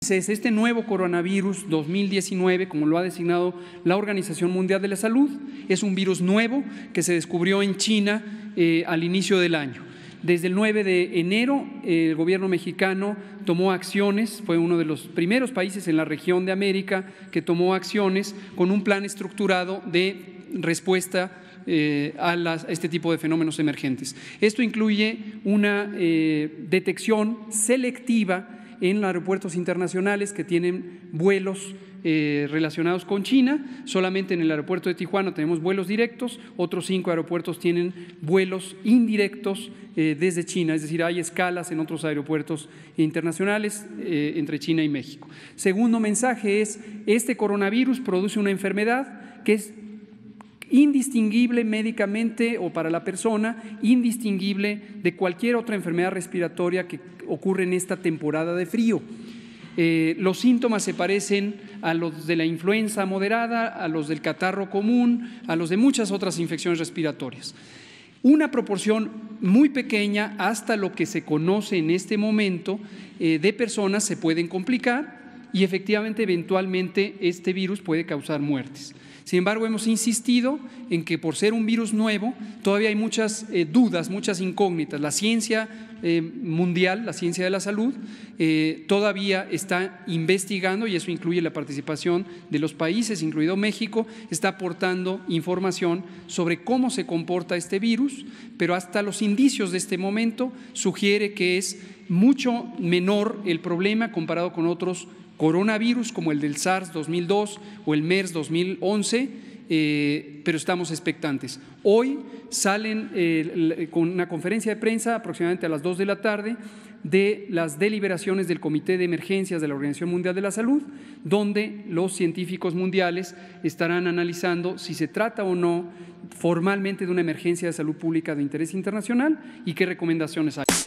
Este nuevo coronavirus 2019, como lo ha designado la Organización Mundial de la Salud, es un virus nuevo que se descubrió en China al inicio del año. Desde el 9 de enero, el gobierno mexicano tomó acciones, fue uno de los primeros países en la región de América que tomó acciones con un plan estructurado de respuesta a este tipo de fenómenos emergentes. Esto incluye una detección selectiva en los aeropuertos internacionales que tienen vuelos relacionados con China. Solamente en el aeropuerto de Tijuana tenemos vuelos directos, otros 5 aeropuertos tienen vuelos indirectos desde China, es decir, hay escalas en otros aeropuertos internacionales entre China y México. Segundo mensaje es: este coronavirus produce una enfermedad que es indistinguible médicamente o para la persona, indistinguible de cualquier otra enfermedad respiratoria que ocurre en esta temporada de frío. Los síntomas se parecen a los de la influenza moderada, a los del catarro común, a los de muchas otras infecciones respiratorias. Una proporción muy pequeña, hasta lo que se conoce en este momento, de personas se pueden complicar y efectivamente, eventualmente, este virus puede causar muertes. Sin embargo, hemos insistido en que por ser un virus nuevo, todavía hay muchas dudas, muchas incógnitas. La ciencia mundial, la ciencia de la salud, todavía está investigando, y eso incluye la participación de los países, incluido México, está aportando información sobre cómo se comporta este virus, pero hasta los indicios de este momento sugiere que es mucho menor el problema comparado con otros coronavirus como el del SARS 2002 o el MERS 2011, pero estamos expectantes. Hoy salen con una conferencia de prensa aproximadamente a las 2 de la tarde de las deliberaciones del Comité de Emergencias de la Organización Mundial de la Salud, donde los científicos mundiales estarán analizando si se trata o no formalmente de una emergencia de salud pública de interés internacional y qué recomendaciones hay.